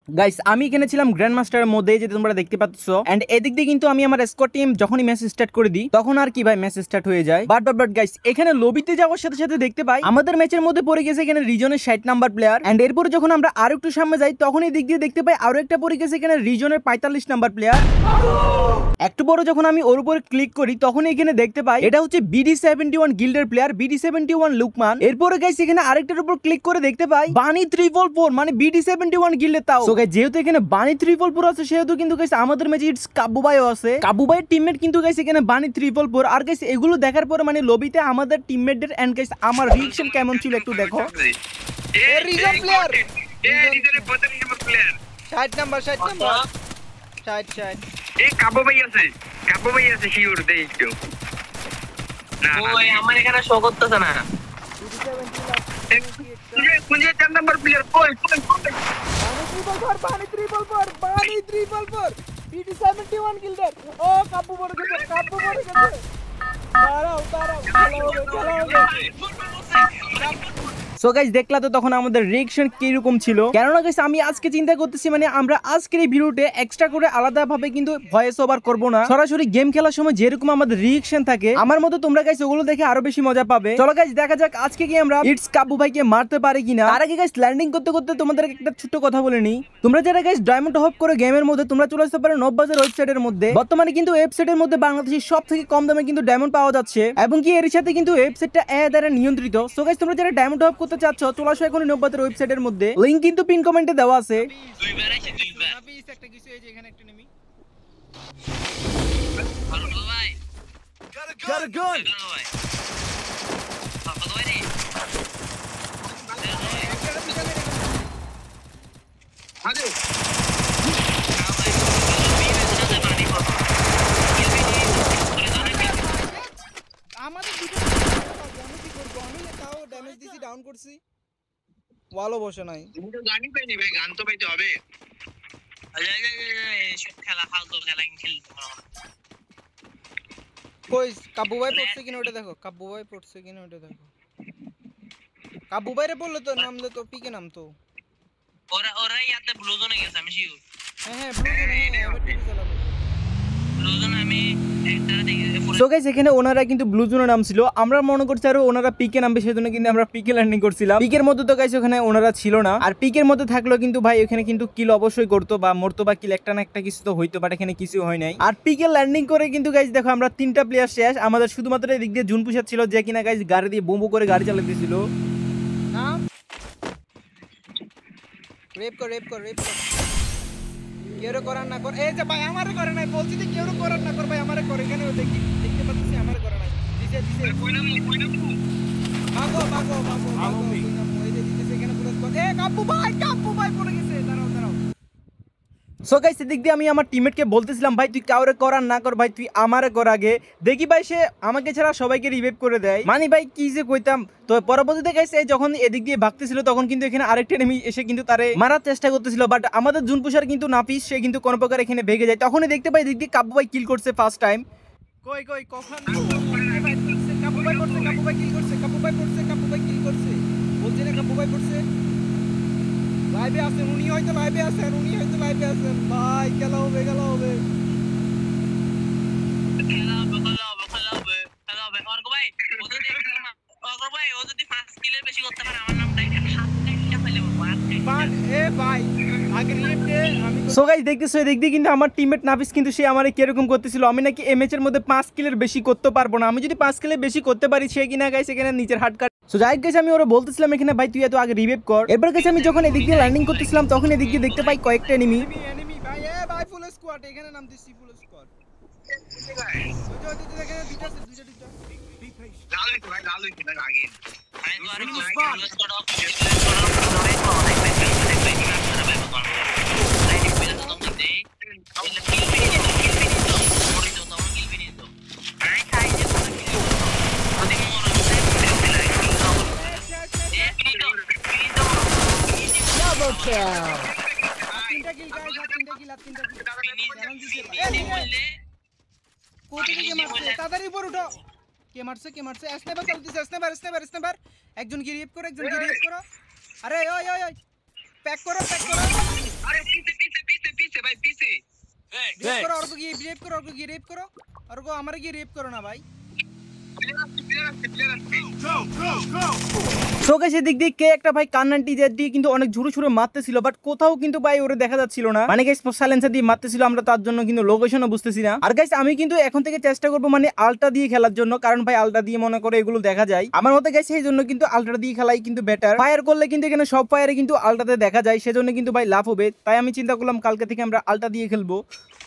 Guys আমি এখানে ছিলাম গ্র্যান্ড মাস্টারের মধ্যে, যেটা তোমরা দেখতে পাচ্ছ। এন্ড এদিক দিয়ে কিন্তু আমি আমার স্কোয়াড টিম যখনই ম্যাচ স্টার্ট করে দিই তখন আর কি ভাই ম্যাচ স্টার্ট হয়ে যায়। বাট গাইস এখানে লবিতে যাওয়ার সাথে সাথে দেখতে পাই আমাদের ম্যাচের মধ্যে পড়ে গেছে এখানে রিজনের 60 নাম্বার প্লেয়ার। এন্ড এরপর যখন আমরা আরো একটু সামনে যাই তখন এই দিক দিয়ে দেখতে পাই আরো একটা পড়ে গেছে এখানে রিজনের 45 নাম্বার প্লেয়ার। একটু বড় যখন আমি ওর উপরে ক্লিক করি তখন এখানে দেখতে পাই এটা হচ্ছে BD71 গিল্ডের প্লেয়ার BD71 লুকমান। এরপরে গাইস এখানে আরেকটার উপর ক্লিক করে দেখতে পাই বানি 344 মানে BD71 গিল্ডের। তাও সো গাইস যেহেতু এখানে বানি 344 আছে সেহেতু কিন্তু গাইস আমাদের ম্যাচে ইটস কাব্বু ভাইও আছে। কাব্বু ভাইয়ের টিমমেট কিন্তু গাইস এখানে বানি 344। আর গাইস এগুলো দেখার পরে মানে লবিতে আমাদের টিমমেটদের এন্ড গাইস আমার রিঅ্যাকশন কেমন ছিল একটু দেখো। এ রিজন প্লেয়ার এ রিজনের 45 নাম্বার প্লেয়ার 60 নাম্বার 60 এ কাব্বু ভাই আছে শিওর দেই একটু না ওই আমার এখানে শো করতেছ না কোন 4 নাম্বার প্লেয়ার কই বানি 344 BD71 গিল্ডার। ও কাব্বু বড় গেছে দাঁড়াও সো গাইস দেখলা তো তখন আমাদের রিঅ্যাকশন কি রকম ছিল। কেননা গাইস আমি আজকে চিন্তা করতেছি মানে আমরা আজকের এই ভিডিওতে এক্সট্রা করে আলাদা ভাবে কিন্তু ভয়েস ওভার করব না, সরাসরি গেম খেলার সময় যেরকম আমাদের রিঅ্যাকশন থাকে আমার মতো তোমরা গাইস ওগুলো দেখে আরো বেশি মজা পাবে। চলো গাইস দেখা যাক আজকে কি আমরা ইটস কাব্বু ভাইকে মারতে পারি কিনা। তার আগে গাইস ল্যান্ডিং করতে করতে তোমাদের একটা ছোট্ট কথা বলে নি, তোমরা যারা গাইস ডায়মন্ড হপ করে গেমের মধ্যে তোমরা চলে আসতে পারো নববাজার ওয়েবসাইটের মধ্যে। বর্তমানে কিন্তু ওয়েবসাইটের মধ্যে বাংলাদেশের সবথেকে কম দামে কিন্তু ডায়মন্ড পাওয়া যাচ্ছে এবং কি এর সাথে কিন্তু ওয়েবসাইটটা এআই দ্বারা নিয়ন্ত্রিত। সো গাইস তোমরা যারা ডায়মন্ড হপ করতে চাচ্ছ চলে আসো এখন নববাজার ওয়েবসাইটের মধ্যে, লিংক কিন্তু পিন কমেন্টে দেওয়া আছে। দুইবার একটা কিছু এই যে এখানে একটা নেমি ভালো ভাই got a gun ভাই ভালো ভাই রে আরে আমাদের দুটো কি করব আমি তাও ড্যামেজ দিছি ডাউন করছি ওয়ালও বসে নাই। তুমি তো গানই পাইনি ভাই, গান তো পাইতে হবে। খেলা ফালতু খেলা খেলতে পারো কই কাব্বু ভাই পড়ছে কিনা ওটা দেখো, কাব্বু ভাই পড়ছে কিনা ওটা দেখো। কাব্বু ভাই রে বললো তো নামলে তো পিকে নাম তো ওরা ইয়াতে ব্লু জোনে গেছে আমি শিওর। হ্যাঁ ব্লু জোনে আমি টিভি চালাবো ব্লু জোনে আমি একটা দেখি। সো গাইস এখানে ওনারা কিন্তু ব্লু জোনে নামছিল, আমরা মনে করছি আর ওনারা পিকে নামবে সেজন্য কিন্তু আমরা পিকে ল্যান্ডিং করছিলাম। পিকের মধ্যে তো গাইস ওখানে ওনারা ছিল না, আর পিকের মধ্যে থাকলেও কিন্তু ভাই ওখানে কিন্তু কিল অবশ্যই করতো বা মরতো বা কিল একটা না একটা কিছু তো হইতো, বাট এখানে কিছু হয় নাই। আর পিকে ল্যান্ডিং করে কিন্তু গাইস দেখো আমরা 3টা প্লেয়ার শেষ, আমাদের শুধুমাত্র এদিক দিয়ে জুন পুষার ছিল যে কিনা গাইস গাড়ি দিয়ে বোম্বো করে গাড়ি চালাতেছিল। রেপ কর কেউ করার না কর এই যে ভাই আমারে করে নাই বলছি যে কেউ করার না কর ভাই আমারে করে এখানে দেখতে পাচ্ছি আমারে করে নাই দিছে কই না ভাগো এই যে দিছে এখানে পুরো এ কাব্বু ভাই পড়ে গেছে দাঁড়াও। সো গাইস এদিক দিয়ে আমি আমার টিমমেটকে বলতেছিলাম ভাই তুই কাউরে করার না কর ভাই, তুই আমারে কর আগে। দেখি ভাই সে আমাকে ছাড়া সবাইকে রিভাইভ করে দেয়। মানে ভাই কি যে কইতাম। তো পরবর্তীতে গাইস যখন এদিক দিয়ে ভাগতেছিল তখন কিন্তু এখানে আরেকটা এনিমি এসে কিন্তু তারে মারার চেষ্টা করতেছিল, বাট আমাদের জুনপুষার কিন্তু নাপিস সে কিন্তু কোনো প্রকার এখানে ভেগে যায়। তখনই দেখতে পাই এদিক দিয়ে কাব্বু ভাই কিল করছে ফার্স্ট টাইম। কই কখন কাব্বু ভাই কিল করছে বলছি না কাব্বু ভাই করছে লাইভে আছেন উনি হয়তো লাইভে আছেন ভাই খেলা হবে অর্ক ভাই ও যদি 5 কিলের বেশি করতে পারে আমার নামটা হাতটা ফেলে এ ভাই আগে রিপ দে আমি। সো গাইস দেখতেছো এদিক দিয়ে কিন্তু আমার টিমমেট নাফিস কিন্তু সে আমারে কি রকম করতেছিল, আমি নাকি এই ম্যাচের মধ্যে 5 কিলের বেশি করতে পারবো না, আমি যদি 5 কিলের বেশি করতে পারি সে কিনা গাইস এখানে নিচের হাত কাট। সো যাই গাইস আমি ওরা বলতেছিলাম এখানে ভাই তুই এত আগে রিভাইভ কর। এরপর গাইস আমি যখন এদিক দিয়ে ল্যান্ডিং করতেছিলাম তখন এদিক দিয়ে দেখতে পাই কয়েকটা এনিমি ভাই এ ভাই ফুল স্কোয়াড এখানে নাম দিছি ফুল স্কোয়াড ভাই ওই যে এখানে দুইটা লাল হইছে ভাই আগে ভাই তো আর স্কোয়াড অফ কে মারছে স্নাইপার চলতেছে স্নাইপার একজন গিরিপ করো আরে ওই প্যাক করো আরে কি রেপ করো আর গো আমারে গিয়ে রেপ করো না ভাই। সো গাইস এদিক দিয়ে কে একটা ভাই কান্নান্টি দিয়ে কিন্তু অনেক ঝুরু ঝুরু মারতেছিল, বাট কোথাও কিন্তু ভাই ওরে দেখা যাচ্ছিল না। মানে গাইস সাইলেন্সার দিয়ে মারতেছিল, আমরা তার জন্য কিন্তু লোকেশনও বুঝতেছি না। আর গাইস আমি কিন্তু এখন থেকে চেষ্টা করবো মানে আলটা দিয়ে খেলার জন্য, কারণ ভাই আলটা দিয়ে মনে করে এগুলো দেখা যায় আমার মতে গাইস, সেই জন্য কিন্তু আলটা দিয়ে খেলাই কিন্তু বেটার। ফায়ার করলে কিন্তু এখানে সব ফায়ারে কিন্তু আলটাতে দেখা যায়, সেজন্য কিন্তু ভাই লাভ হবে। তাই আমি চিন্তা করলাম কালকে থেকে আমরা আলটা দিয়ে খেলবো।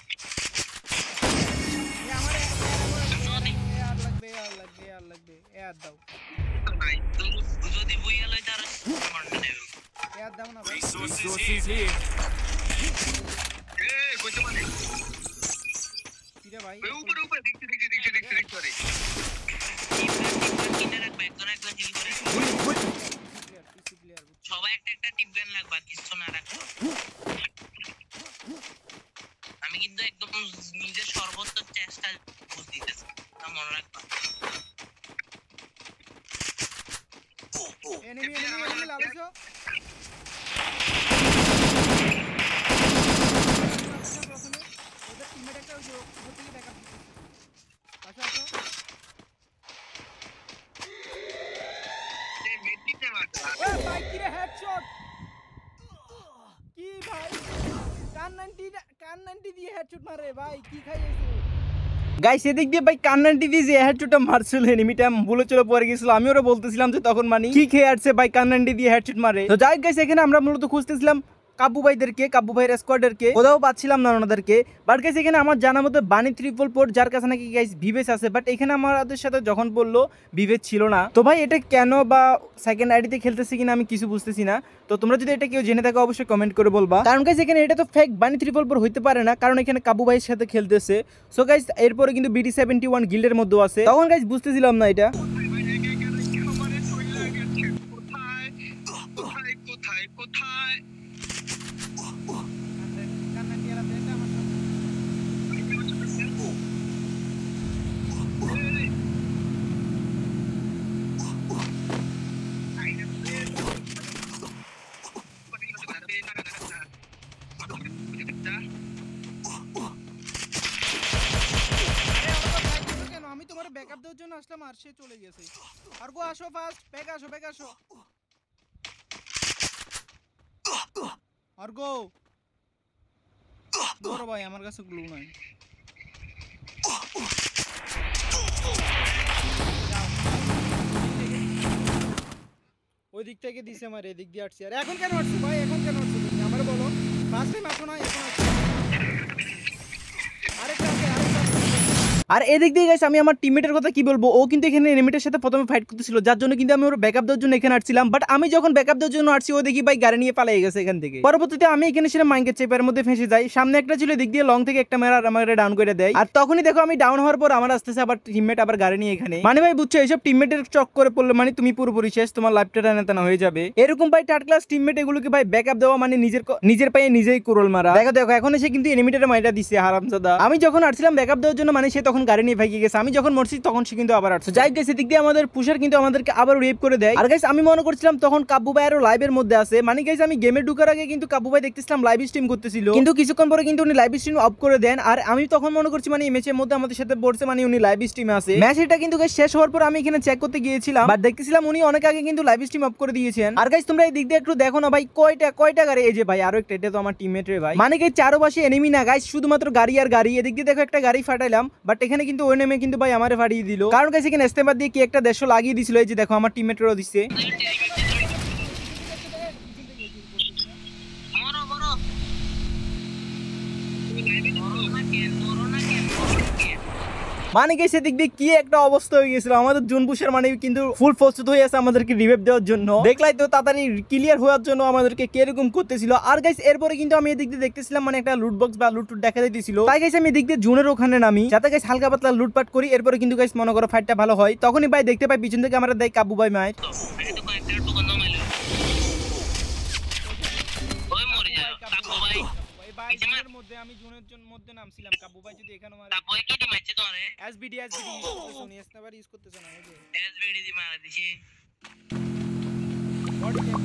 সবাই একটা টিপ গান লাগবে, কিছু না রাখবো। আমি কিন্তু একদম নিজের সর্বোচ্চ চেষ্টা দিতেছি, মনে রাখবা। এনিমি লাগাইছো প্রথমে ওদের টিমমেট একটা ওই উপর থেকে ব্যাকআপ দিচ্ছে। আসো এই মেডিতে মারছে। ওই ভাই কি রে হেডশট, কি ভাই কান 90 দিয়ে হেডশট মারে ভাই, কি খাইয়েছে গাইস এদিক দিয়ে ভাই কান্নান্টি দিয়ে যে হেডশটটা মারছিল এনিমিটা বলে চলে পড়ে গেছিল। আমি ওরা বলতেছিলাম যে তখন মানে কি খেয়ে আসছে ভাই কান্নান্টি দিয়ে হেডশট মারে। তো যাই গাইস এখানে আমরা মূলত খুঁজতেছিলাম কাব্বু ভাইদেরকে, কাব্বু ভাইয়ের স্কোয়াডেরকে, কোথাও পাচ্ছিলাম না ওনাদেরকে। বাট গাইস এখানে আমার জানার মতো বানি 344 যার কাছে নাকি গাইস ভিভেস আছে, বাট এখানে আমাদের সাথে যখন বললো ভিভেস ছিল না। তো ভাই এটা কেন বা সেকেন্ড আইডিতে খেলতেছে কিনা আমি কিছু বুঝতেছি না। তো তোমরা যদি এটা কেউ জেনে থাকো অবশ্যই কমেন্ট করে বলবা, কারণ গাইস এখানে এটা তো ফেক বানি 344 হইতে পারে না, কারণ এখানে কাব্বু ভাইয়ের সাথে খেলতেছে। সো গাইস এরপরে কিন্তু BD71 গিল্ডের মধ্যে আছে, তখন গাইস বুঝতেছিলাম না এটা। আমি তোমার ব্যাকআপ দেওয়ার জন্য আসলাম আর সে চলে গেছে। আর গো আসো ফাস্ট, ব্যাক আসো আর গো বড় ভাই আমার কাছে গ্লু নাই। ওই দিক থেকে দিছে আমার, এদিক দিয়ে আসছি। আর এখন কেন আসছো ভাই, এখন কেন আসছো তুমি আমারে বলো। ফার্স্ট টাইম আসো না, এখন আসছো। আরেকটা আর এদিক দিয়ে গাইস আমি আমার টিমমেটের কথা কি বলবো, ও কিন্তু এখানে এনিমিটার সাথে প্রথমে ফাইট করতেছিল, যার জন্য কিন্তু আমি ওর ব্যাকআপ দেওয়ার জন্য এখানে আসছিলাম। বাট আমি যখন ব্যাকআপ দেওয়ার জন্য আসছি ও দেখি ভাই গাড়ি নিয়ে পালিয়ে গেছে এখান থেকে। পরবর্তীতে আমি এখানে সেটা মাইকের চেপের মধ্যে ফেঁসে যাই। সামনে একটা ছিল, দিক দিয়ে লং থেকে একটা মেরা আমাকে ডাউন করে দেয়। আর তখনই দেখো আমি ডাউন হওয়ার পর আমার আসতেছে আবার টিমমেট আবার গাড়ি নিয়ে এখানে। মানে ভাই বুঝছো এইসব টিমমেটের চক করে পড়লে মানে তুমি পুরোপুরি শেষ, তোমার লাইফটা টানা হয়ে যাবে। এরকম ভাই থার্ড ক্লাস টিমমেট এগুলোকে ভাই ব্যাকআপ দেওয়া মানে নিজের পায়ে নিজেই কুরল মারা। দেখো এখন সে কিন্তু এনিমিটার মাইটা দিচ্ছে হারামজাদা। আমি যখন আসছিলাম ব্যাকআপ দেওয়ার জন্য মানে সে তখন গাড়ি নিয়ে ভাগিয়ে গেছে, আমি যখন মরছি তখন সে কিন্তু আবার আসছে। যাই গেছে দিক দিয়ে আমাদের পুষার কিন্তু আমাদেরকে আবার রেপ করে দেয়। আর গাইস আমি মনে করছিলাম তখন কাব্বু ভাই আরো লাইভের মধ্যে আছে। মানে গাইস আমি গেমে ঢুকার আগে কিন্তু কাব্বু ভাই দেখতেছিলাম লাইভ স্ট্রিম করতেছিল, কিন্তু কিছুক্ষণ পরে কিন্তু উনি লাইভ স্ট্রিম অফ করে দেন। আর আমি তখন মনে করছি মানে এই ম্যাচের মধ্যে আমাদের সাথে পড়ছে মানে উনি লাইভ স্ট্রিমে আছে। ম্যাচ এটা কিন্তু গাইস শেষ হওয়ার পর আমি এখানে চেক করতে গিয়েছিলাম, বাট দেখতেছিলাম উনি অনেক আগে কিন্তু লাইভ স্ট্রিম অফ করে দিয়েছেন। আর গাইস তোমরা এই দিক দিয়ে একটু দেখো না ভাই, কয়টা গাড়ি, এই যে ভাই আরো একটা, এটা তো আমার টিমমেট রে ভাই। মানে গাইস চারপাশে এনিমি না গাইস, শুধুমাত্র গাড়ি আর গাড়ি। এদিক দিয়ে দেখো একটা গাড়ি ফাটাইলাম, বাট এখানে কিন্তু ওই নেমে কিন্তু ভাই আমারে ফাটিয়ে দিল, কারণ গাইস এখানে ইস্তেমার দিয়ে কি একটা 150 লাগিয়ে দিছিল। এই যে দেখো আমার টিমমেটরও দিচ্ছে। মানে গাইস এদিক দিয়ে কি একটা অবস্থা হয়ে গেছিল, আমাদের জুনপুষের মানে কিন্তু ফুল প্রস্তুত হয়ে আছে আমাদেরকে রিভাইভ দেওয়ার জন্য। দেখলাই তো তাড়াতাড়ি ক্লিয়ার হওয়ার জন্য আমাদেরকে কিরকম করতেছিল। আর গাইস এরপরে কিন্তু আমি এদিক দিয়ে দেখতেছিলাম মানে একটা লুট বক্স বা লুট দেখা দিতেছিল, তাই গাইস আমি এদিক দিয়ে জুনের ওখানে নামি, যাতে গাইস হালকা পাতলা লুটপাট করি। এরপরে কিন্তু গাইস মনে করো ফাইটটা ভালো হয়। তখনই ভাই দেখতে পাই পিছন থেকে আমরা দেখ কাব্বু ভাই মায়ের মধ্যে আমি জুনের মধ্যে নামছিলাম। কাব্বু ভাই যদি এখানে মারে কাব্বু কি মারছে তোরে এসবিডি শুনি স্নাইপার ইউজ করতেছ না, এই যে এসবিডি দি মারা দিছি বডি টেক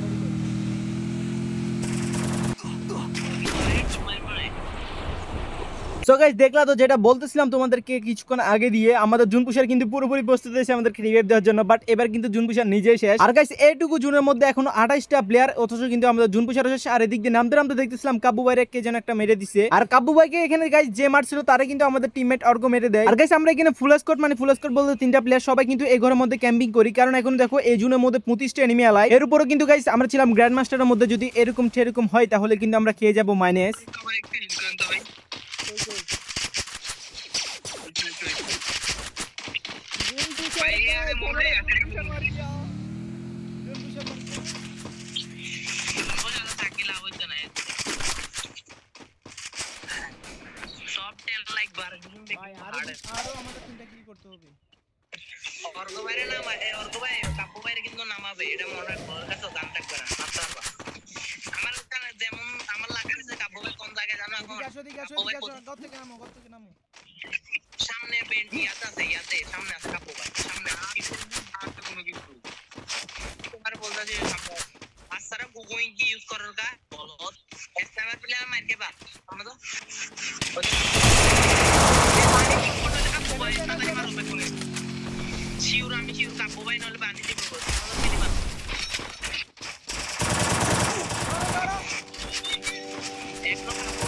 সো গাইস দেখলা তো যেটা বলতেছিলাম তোমাদেরকে কিছুক্ষণ আগে দিয়ে, আমাদের জুন পুষার কিন্তু পুরোপুরি প্রস্তুত হয়েছে আমাদেরকে রিভাইভ দেওয়ার জন্য, বাট এবার কিন্তু জুন পুষার নিজেই শেষ। আর গাইস এইটুকু জুনের মধ্যে এখনো 28টা প্লেয়ার, অথচ কিন্তু আমাদের জুন পুষার শেষ। আর এদিক দিয়ে নামতে নামতে দেখতেছিলাম কাব্বু ভাইরে কে যেন একটা মেরে দিছে, আর কাব্বু ভাইকে এখানে গাইস যে মারছিল তারে কিন্তু আমাদের টিমমেট অর্গ মেরে দেয়। আর গাইস আমরা এখানে ফুল স্কোয়াড, মানে ফুল স্কোয়াড বলতে 3টা প্লেয়ার সবাই কিন্তু এই ঘরের মধ্যে ক্যাম্পিং করি, কারণ এখন দেখো এই জুনের মধ্যে 25টা এনিমি আলাই। এর উপরও কিন্তু গাইস আমরা ছিলাম গ্র্যান্ড মাস্টারের মধ্যে, যদি এরকম সেরকম হয় তাহলে কিন্তু আমরা খেয়ে যাবো মাইনাস। সামনে বেন্টি আছে ইয়াতে সামনে আছে কাপু ভাই সামনে আর তো কোনো কিছু তোমার বলতাছি সামনে আসারা গোগোইং কি ইউজ করার কা বলো স্নাইপার প্লেয়ার মার के बाद আমরা তো কাপু ভাই তাই মারো বেকুনে শিওর আমি শিওর কাপু ভাই নলে বানি দিব এক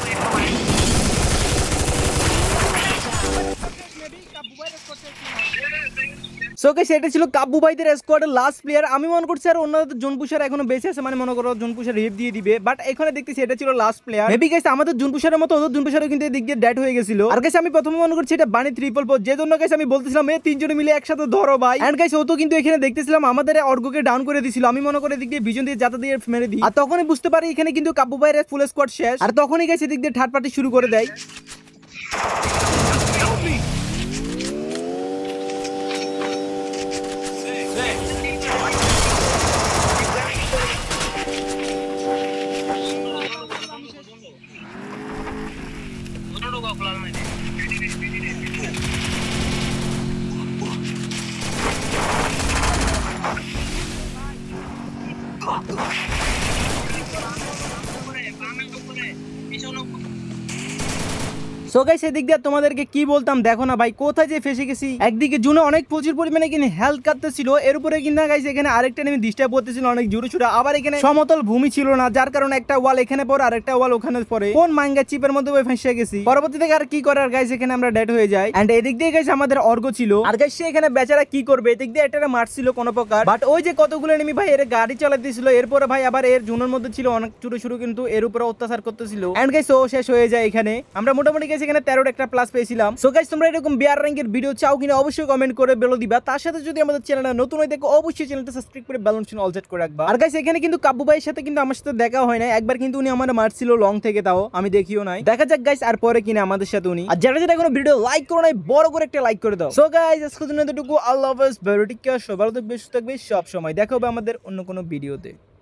সো গাইস এটা ছিল কাব্বু ভাইদের স্কোয়াডের লাস্ট প্লেয়ার। আমি মনে করছি আর অন্যদের জুন পুষার এখনো বেঁচে আছে, মানে মনে করো জুন পুষার রিভ দিয়ে দিবে, বাট এখানে দেখতেছি এটা ছিল লাস্ট প্লেয়ার। মেবি গাইস আমাদের জুন পুষারের মতো ওদের জুন পুষারও কিন্তু এদিক দিয়ে ডেড হয়ে গেছিল। আর গাইস আমি প্রথমে মনে করছি এটা বানি 344, যে জন্য গাইস আমি বলতেছিলাম এই তিনজনে মিলে একসাথে ধরো ভাই। এন্ড গাইস ও তো কিন্তু এখানে দেখতেছিলাম আমাদের অর্গকে ডাউন করে দিছিল, আমি মনে করে এদিক দিয়ে ভিজন দিয়ে যাতা দিয়ে মেরে দিই, আর তখনই বুঝতে পারি এখানে কিন্তু কাব্বু ভাইয়ের ফুল স্কোয়াড শেষ। আর তখনই গাইস এদিক দিয়ে থার্ড পার্টি শুরু করে দেয়। সো গাইস এদিক দিয়ে তোমাদেরকে কি বলতাম, দেখো না ভাই কোথায় যে ফেসে গেছি। একদিকে জুনে অনেক প্রচুর পরিমাণে কিন্তু হেলথ কাটতেছিল, এর উপরে কিন্তু গাইস এখানে আরেকটা এনিমি ডিস্টার্ব করতেছিল অনেক জোরে জোরে, আবার এখানে সমতল ভূমি ছিল না, যার কারণে একটা ওয়াল এখানে পড়ে আর একটা ওয়াল ওখানে পড়ে, কোন মাঙ্গা চিপের মধ্যে ওই ফেসে গেছি। পরবর্তীতে আর কি করে, আর গাইস এখানে আমরা ডেড হয়ে যাই। এন্ড এদিক দিয়ে গাইস আমাদের অর্গ ছিল, আর গাইস সে এখানে বেচারা কি করবে, এদিক দিয়ে একটা মারছিল কোন প্রকার, বাট ওই যে কতগুলো এনিমি ভাই এর গাড়ি চালাতে দিছিল, এরপরে ভাই আবার এর জুনের মধ্যে ছিল অনেক ছোট ছোট, কিন্তু এর উপরে অত্যাচার করতেছিল। এন্ড গাইস ও শেষ হয়ে যায় এখানে। আমরা মোটামুটি গাইস এখানে 13 একটা প্লাস পেয়েছিলাম। সো গাইস তোমরা এরকম বিআর র্যাঙ্কের ভিডিও চাও কিনা অবশ্যই কমেন্ট করে বলে দিবা। তার সাথে যদি আমাদের চ্যানেলে নতুন হয়ে দেখো অবশ্যই চ্যানেলটা সাবস্ক্রাইব করে বেল আইকন অল সেট করে রাখবা। আর গাইস এখানে কিন্তু কাব্বু ভাইয়ের সাথে কিন্তু আমার সাথে দেখা হয় না, একবার কিন্তু উনি আমার মারছিল লং থেকে, তাও আমি দেখিও নাই। দেখা যাক গাইস আর পরে কিনা আমাদের সাথে উনি। আর যারা যারা এখনো ভিডিও লাইক করো নাই বড় করে একটা লাইক করে দাও। সো গাইস আজকের জন্য এতটুকু। আল্লাহ হাফেজ, ভালো থাকবে, সবাই ভালো থাকবে, সুস্থ থাকবে সব সময়। দেখা হবে আমাদের অন্য কোনো ভিডিওতে।